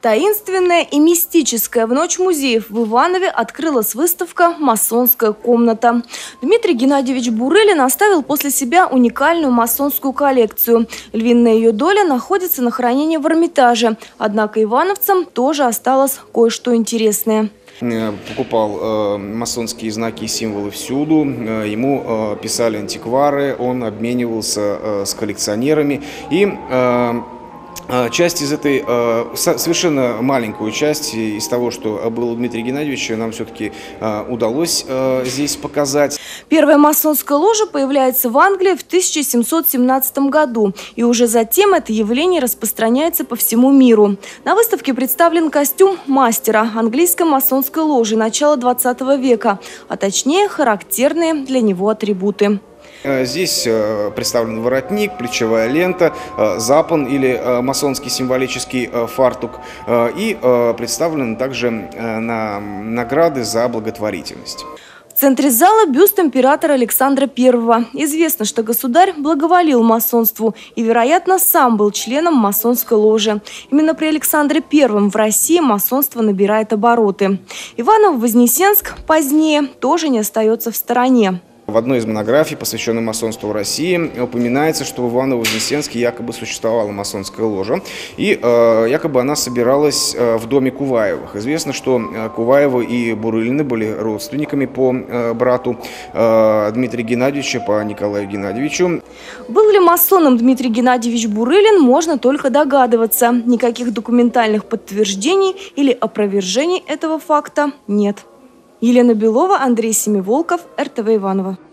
Таинственная и мистическая в ночь музеев в Иванове открылась выставка «Масонская комната». Дмитрий Геннадьевич Бурылин оставил после себя уникальную масонскую коллекцию. Львиная ее доля находится на хранении в Эрмитаже. Однако ивановцам тоже осталось кое-что интересное. Покупал масонские знаки и символы всюду, ему писали антиквары, он обменивался с коллекционерами. И часть из этой, совершенно маленькую часть из того, что было у Дмитрия Геннадьевича, нам все-таки удалось здесь показать. Первая масонская ложа появляется в Англии в 1717 году. И уже затем это явление распространяется по всему миру. На выставке представлен костюм мастера английской масонской ложи начала 20 века, а точнее характерные для него атрибуты. Здесь представлен воротник, плечевая лента, запон или масонский символический фартук. И представлены также награды за благотворительность. В центре зала бюст императора Александра I. Известно, что государь благоволил масонству и, вероятно, сам был членом масонской ложи. Именно при Александре I в России масонство набирает обороты. Иваново-Вознесенск позднее тоже не остается в стороне. В одной из монографий, посвященной масонству в России, упоминается, что в Иваново-Вознесенске якобы существовала масонская ложа, и якобы она собиралась в доме Куваевых. Известно, что Куваевы и Бурылины были родственниками по брату Дмитрия Геннадьевича, по Николаю Геннадьевичу. Был ли масоном Дмитрий Геннадьевич Бурылин, можно только догадываться. Никаких документальных подтверждений или опровержений этого факта нет. Елена Белова, Андрей Семиволков, РТВ Иваново.